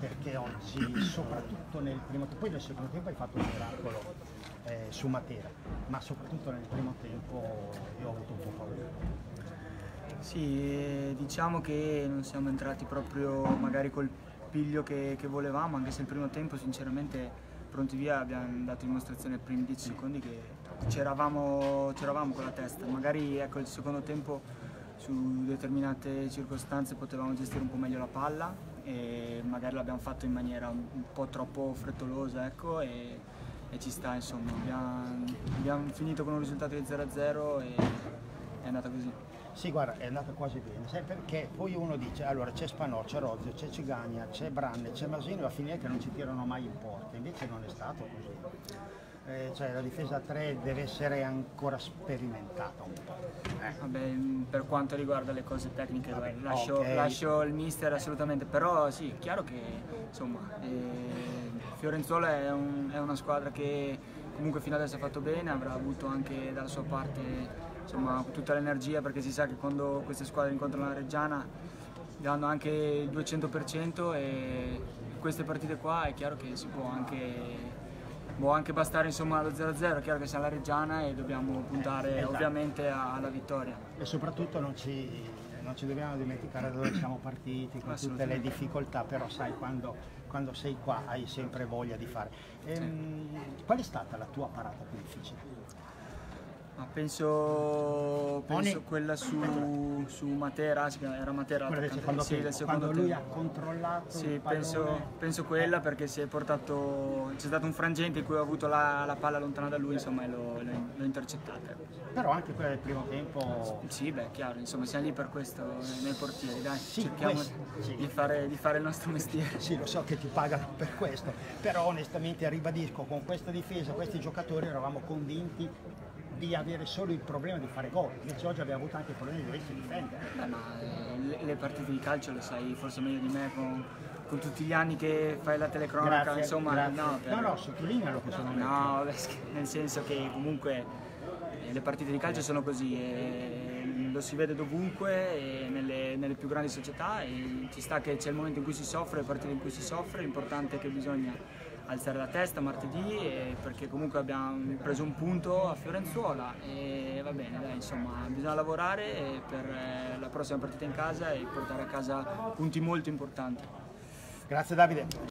perché oggi, soprattutto nel primo tempo, poi nel secondo tempo hai fatto un miracolo su Matera, ma soprattutto nel primo tempo io ho avuto un po' paura. Sì, diciamo che non siamo entrati proprio magari col piglio che volevamo, anche se il primo tempo sinceramente pronti via abbiamo dato dimostrazione nei primi 10 secondi che c'eravamo con la testa. Magari ecco, il secondo tempo su determinate circostanze potevamo gestire un po' meglio la palla e magari l'abbiamo fatto in maniera un po' troppo frettolosa, ecco, e ci sta, insomma. Abbiamo finito con un risultato di 0-0 e è andata così. Sì, guarda, è andata quasi bene, sai perché? Poi uno dice, allora c'è Spanò, c'è Rozio, c'è Cigagna, c'è Branne, c'è Masino, va a finire che non ci tirano mai in porta, invece non è stato così. Cioè la difesa 3 deve essere ancora sperimentata un po'. Vabbè, per quanto riguarda le cose tecniche, Vabbè, lascio il mister assolutamente, però sì, è chiaro che insomma, Fiorenzuola è una squadra che comunque fino adesso ha fatto bene, avrà avuto anche dalla sua parte insomma, tutta l'energia, perché si sa che quando queste squadre incontrano la Reggiana danno anche il 200% e in queste partite qua è chiaro che si può anche bastare insomma lo 0-0, è chiaro che siamo la Reggiana e dobbiamo puntare esatto, ovviamente alla vittoria. E soprattutto non ci dobbiamo dimenticare da dove siamo partiti, con tutte le difficoltà, però sai quando sei qua hai sempre voglia di fare. Qual è stata la tua parata più difficile? Ma penso quella su Matera, era Matera Quella del secondo tempo, del secondo quando lui tempo. ha controllato Sì, il pallone. penso quella, perché c'è stato un frangente in cui ho avuto la palla lontana da lui, insomma, e l'ho intercettata. Però anche quella del primo tempo. Sì, beh, chiaro, insomma, siamo lì per questo nei portieri, dai, Sì, cerchiamo sì, di fare il nostro mestiere. Sì, lo so che ti pagano per questo, però onestamente ribadisco, con questa difesa, questi giocatori eravamo convinti di avere solo il problema di fare gol, invece oggi abbiamo avuto anche il problema di doversi difendere. Beh, ma le partite di calcio lo sai forse meglio di me, con tutti gli anni che fai la telecronaca, Grazie, insomma, grazie. No, sottolinealo che sono no, nel senso che comunque le partite di calcio sono così, e lo si vede dovunque, e nelle più grandi società, e ci sta che c'è il momento in cui si soffre, le partite in cui si soffre, l'importante è che bisogna alzare la testa martedì, perché comunque abbiamo preso un punto a Fiorenzuola e va bene, dai, insomma, bisogna lavorare per la prossima partita in casa e portare a casa punti molto importanti. Grazie Davide.